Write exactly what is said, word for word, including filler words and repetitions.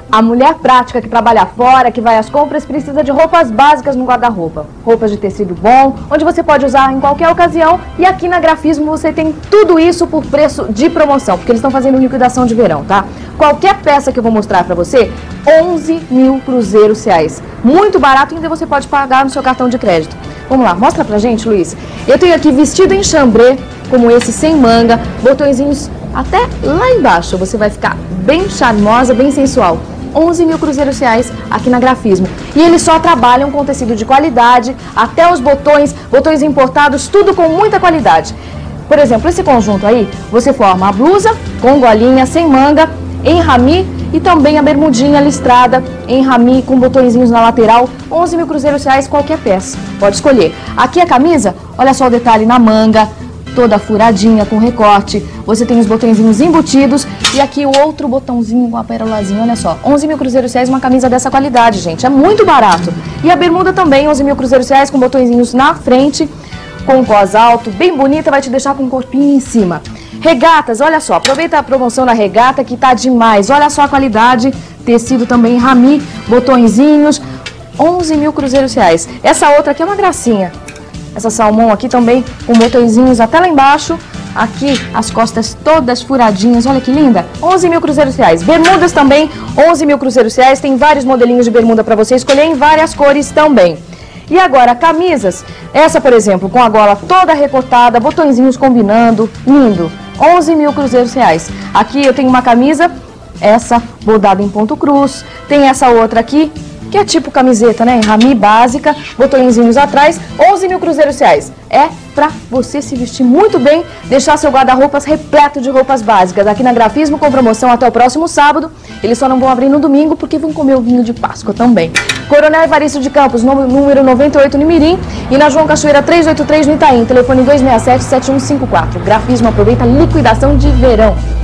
A mulher prática que trabalha fora, que vai às compras, precisa de roupas básicas no guarda-roupa. Roupas de tecido bom, onde você pode usar em qualquer ocasião. E aqui na Grafismo você tem tudo isso por preço de promoção, porque eles estão fazendo liquidação de verão, tá? Qualquer peça que eu vou mostrar pra você, onze mil cruzeiros reais. Muito barato, ainda você pode pagar no seu cartão de crédito. Vamos lá, mostra pra gente, Luiz. Eu tenho aqui vestido em chambré, como esse, sem manga, botõezinhos até lá embaixo. Você vai ficar bem charmosa, bem sensual. onze mil cruzeiros reais aqui na Grafismo. E eles só trabalham com tecido de qualidade, até os botões, botões importados, tudo com muita qualidade. Por exemplo, esse conjunto aí, você forma a blusa com golinha, sem manga, em rami e também a bermudinha listrada em rami com botõezinhos na lateral. onze mil cruzeiros reais qualquer peça, pode escolher. Aqui a camisa, olha só o detalhe na manga, toda furadinha com recorte. Você tem os botõezinhos embutidos e aqui o outro botãozinho com a perolazinha, olha só. onze mil cruzeiros reais uma camisa dessa qualidade, gente, é muito barato. E a bermuda também, onze mil cruzeiros reais com botõezinhos na frente, com cós alto, bem bonita, vai te deixar com um corpinho em cima. Regatas, olha só, aproveita a promoção na regata que tá demais. Olha só a qualidade, tecido também rami, botõezinhos, onze mil cruzeiros reais. Essa outra aqui é uma gracinha. Essa salmão aqui também com botõezinhos até lá embaixo. Aqui as costas todas furadinhas, olha que linda. onze mil cruzeiros reais. Bermudas também, onze mil cruzeiros reais. Tem vários modelinhos de bermuda para você escolher em várias cores também. E agora, camisas. Essa, por exemplo, com a gola toda recortada, botõezinhos combinando, lindo. onze mil cruzeiros reais. Aqui eu tenho uma camisa, essa bordada em ponto cruz. Tem essa outra aqui, que é tipo camiseta, né? Rami básica, botõezinhos atrás, onze mil cruzeiros reais. É pra você se vestir muito bem, deixar seu guarda-roupas repleto de roupas básicas. Aqui na Grafismo com promoção até o próximo sábado. Eles só não vão abrir no domingo porque vão comer o vinho de Páscoa também. Coronel Evaristo de Campos, número noventa e oito no Mirim, e na João Cachoeira trezentos e oitenta e três no Itaim, telefone dois seis sete, sete um cinco quatro. Grafismo aproveita liquidação de verão.